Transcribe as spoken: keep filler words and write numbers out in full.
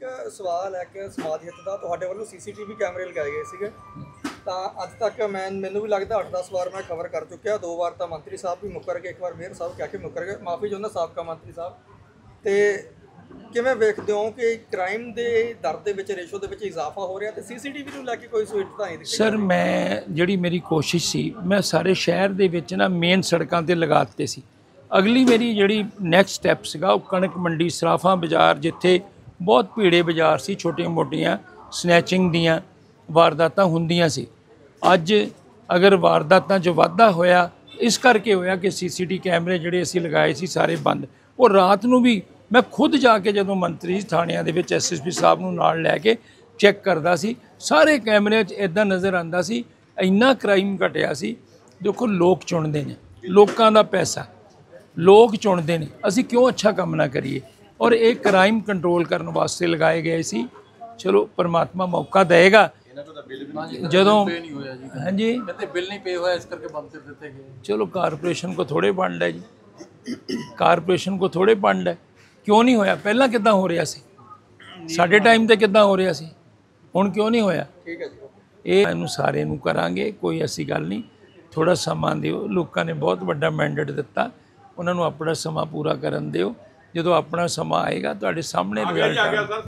ਇੱਕ ਸਵਾਲ ਹੈ ਕਿ ਸਮਾਜ ਹਿੱਤ ਦਾ ਤੁਹਾਡੇ ਵੱਲੋਂ ਸੀਸੀਟੀਵੀ ਕੈਮਰੇ ਲਗਾਏ ਗਏ ਸੀਗੇ ਤਾਂ ਅੱਜ ਤੱਕ ਮੈਂ ਮੈਨੂੰ ਵੀ ਲੱਗਦਾ ਅੱਠ ਦਸ ਵਾਰ ਮੈਂ ਖਬਰ ਕਰ ਚੁੱਕਿਆ। ਦੋ ਵਾਰ ਤਾਂ ਮੰਤਰੀ ਸਾਹਿਬ ਵੀ ਮੁੱਕਰ ਗਏ, ਇੱਕ ਵਾਰ ਮੇਅਰ ਸਾਹਿਬ ਕਹਿ ਕੇ ਮੁੱਕਰ ਗਏ, ਮਾਫੀ ਚਾਹੁੰਦਾ ਸਾਬਕਾ ਮੰਤਰੀ ਸਾਹਿਬ। ਤੇ ਕਿਵੇਂ ਵੇਖਦੇ ਹੋ ਕਿ ਕ੍ਰਾਈਮ ਦੇ ਦਰ ਦੇ ਵਿੱਚ ਰੇਸ਼ੋ ਦੇ ਵਿੱਚ ਇਜ਼ਾਫਾ ਹੋ ਰਿਹਾ ਤੇ ਸੀਸੀਟੀਵੀ ਨੂੰ ਲੈ ਕੇ ਕੋਈ ਸਹੂਲਤਾਂ ਨਹੀਂ ਦਿੱਤੀ? ਸਰ ਮੈਂ ਜਿਹੜੀ ਮੇਰੀ ਕੋਸ਼ਿਸ਼ ਸੀ ਮੈਂ ਸਾਰੇ ਸ਼ਹਿਰ ਦੇ ਵਿੱਚ ਨਾ ਮੇਨ ਸੜਕਾਂ ਤੇ ਲਗਾ ਦਿੱਤੇ ਸੀ। ਅਗਲੀ ਮੇਰੀ ਜਿਹੜੀ ਨੈਕਸਟ ਸਟੈਪ ਸੀਗਾ ਉਹ ਕਣਕ ਮੰਡੀ, ਸਰਾਫਾਂ ਬਾਜ਼ਾਰ, ਜਿੱਥੇ ਬਹੁਤ ਭੀੜੇ ਬਾਜ਼ਾਰ ਸੀ, ਛੋਟੀਆਂ ਮੋਟੀਆਂ ਸਨੈਚਿੰਗ ਦੀਆਂ ਵਾਰਦਾਤਾਂ ਹੁੰਦੀਆਂ ਸੀ। ਅੱਜ ਅਗਰ ਵਾਰਦਾਤਾਂ 'ਚ ਵਾਧਾ ਹੋਇਆ ਇਸ ਕਰਕੇ ਹੋਇਆ ਕਿ ਸੀਸੀਟੀ ਕੈਮਰੇ ਜਿਹੜੇ ਅਸੀਂ ਲਗਾਏ ਸੀ ਸਾਰੇ ਬੰਦ। ਉਹ ਰਾਤ ਨੂੰ ਵੀ ਮੈਂ ਖੁਦ ਜਾ ਕੇ ਜਦੋਂ ਮੰਤਰੀ ਥਾਣਿਆਂ ਦੇ ਵਿੱਚ ਐਸਐਸਪੀ ਸਾਹਿਬ ਨੂੰ ਨਾਲ ਲੈ ਕੇ ਚੈੱਕ ਕਰਦਾ ਸੀ, ਸਾਰੇ ਕੈਮਰਿਆਂ 'ਚ ਇੱਦਾਂ ਨਜ਼ਰ ਆਉਂਦਾ ਸੀ ਇੰਨਾ ਕ੍ਰਾਈਮ ਘਟਿਆ ਸੀ। ਦੇਖੋ ਲੋਕ ਚੁਣਦੇ ਨੇ, ਲੋਕਾਂ ਦਾ ਪੈਸਾ ਲੋਕ ਚੁਣਦੇ ਨੇ, ਅਸੀਂ ਕਿਉਂ ਅੱਛਾ ਕੰਮ ਨਾ ਕਰੀਏ। ਔਰ ਇਹ ਕ੍ਰਾਈਮ ਕੰਟਰੋਲ ਕਰਨ ਵਾਸਤੇ ਲਗਾਏ ਗਏ ਸੀ। ਚਲੋ ਪਰਮਾਤਮਾ ਮੌਕਾ ਦੇਗਾ ਜਦੋਂ ਹਾਂਜੀ ਬਿੱਲ ਨਹੀਂ ਪੇ ਹੋਇਆ ਇਸ ਕਰਕੇ ਬੰਦ ਕਰ ਦਿੱਤੇ ਗਏ। ਚਲੋ ਕਾਰਪੋਰੇਸ਼ਨ ਕੋ ਥੋੜੇ ਫੰਡ ਹੈ ਜੀ, ਕਾਰਪੋਰੇਸ਼ਨ ਕੋ ਥੋੜੇ ਫੰਡ ਹੈ। ਕਿਉਂ ਨਹੀਂ ਹੋਇਆ? ਪਹਿਲਾਂ ਕਿੱਦਾਂ ਹੋ ਰਿਹਾ ਸੀ? ਸਾਡੇ ਟਾਈਮ ਤੇ ਕਿੱਦਾਂ ਹੋ ਰਿਹਾ ਸੀ? ਹੁਣ ਕਿਉਂ ਨਹੀਂ ਹੋਇਆ? ਠੀਕ ਹੈ ਜੀ। ਇਹ ਇਹਨੂੰ ਸਾਰੇ ਨੂੰ ਕਰਾਂਗੇ, ਕੋਈ ਐਸੀ ਗੱਲ ਨਹੀਂ। ਥੋੜਾ ਸਮਾਂ ਦਿਓ, ਲੋਕਾਂ ਨੇ ਬਹੁਤ ਵੱਡਾ ਮੈਂਡੇਟ ਦਿੱਤਾ, ਉਹਨਾਂ ਨੂੰ ਆਪਣਾ ਸਮਾਂ ਪੂਰਾ ਕਰਨ ਦਿਓ। ਜਦੋਂ ਆਪਣਾ ਸਮਾਂ ਆਏਗਾ ਤੁਹਾਡੇ ਸਾਹਮਣੇ ਰਿਜ਼ਲਟ ਆਏਗਾ।